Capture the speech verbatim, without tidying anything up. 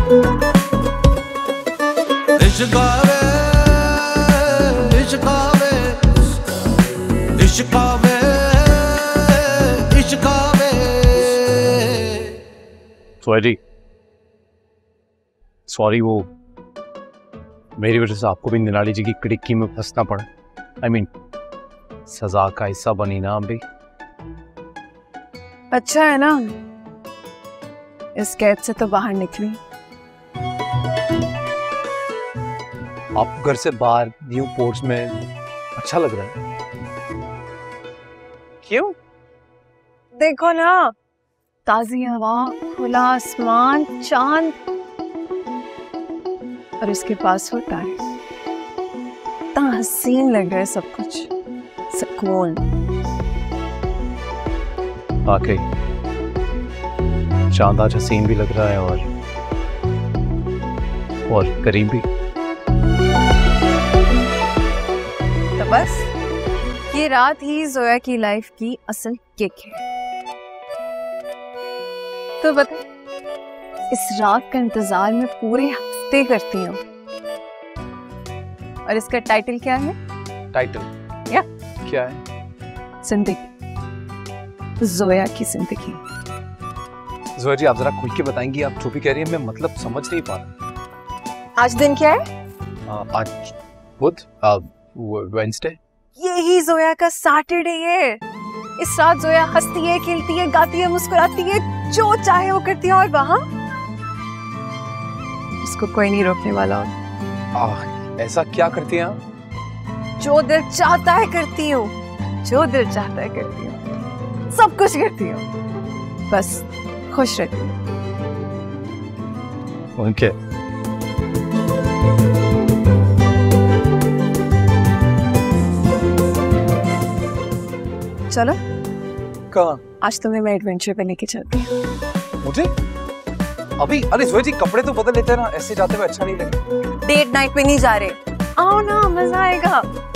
इश्कावे इश्कावे इश्कावे इश्कावे। Sorry sorry, वो मेरी वजह से आपको भी निराली जी की कड़िक्की में फंसना पड़ा। आई I मीन mean, सजा का हिस्सा बनी ना अभी। अच्छा है ना, इस कैद से तो बाहर निकली। आपको घर से बाहर न्यू पोर्ट्स में अच्छा लग रहा है? क्यों? देखो ना, ताजी हवा, खुला आसमान, चांद और उसके पास होता है। इतना हसीन लग रहा है सब कुछ, सुकून। वाकई चांद आज हसीन भी लग रहा है और और करीम भी। तो बस ये रात ही जोया की लाइफ की असल किक है। तो बता, इस रात का इंतजार में पूरे हफ्ते करती हूँ। और इसका टाइटल क्या है? टाइटल या क्या है? जिंदगी, जोया की जिंदगी। जोया जी, आप जरा खुल के बताएंगी, आप जो भी कह रही हैं मैं मतलब समझ नहीं पा रहा। आज दिन क्या है? आ, आज बुध, वेडनेसडे। यही जोया का सैटरडे है। इस रात जोया हंसती है, खेलती है, गाती है, मुस्कुराती है, जो चाहे वो करती है और वहां उसको कोई नहीं रोकने वाला। आ, ऐसा क्या करती हैं आप? जो दिल चाहता है करती हूँ, जो दिल चाहता है करती हूँ, सब कुछ करती हूँ, बस खुश रहती हूँ। उनके चलो कहाँ? आज तुम्हें मैं एडवेंचर पे लेके चलती हूँ। मुझे अभी? अरे जोया जी, कपड़े तो बदल लेते हैं ना, ऐसे जाते हुए अच्छा नहीं लगेगा। डेट नाइट पे नहीं जा रहे, आओ ना, मजा आएगा।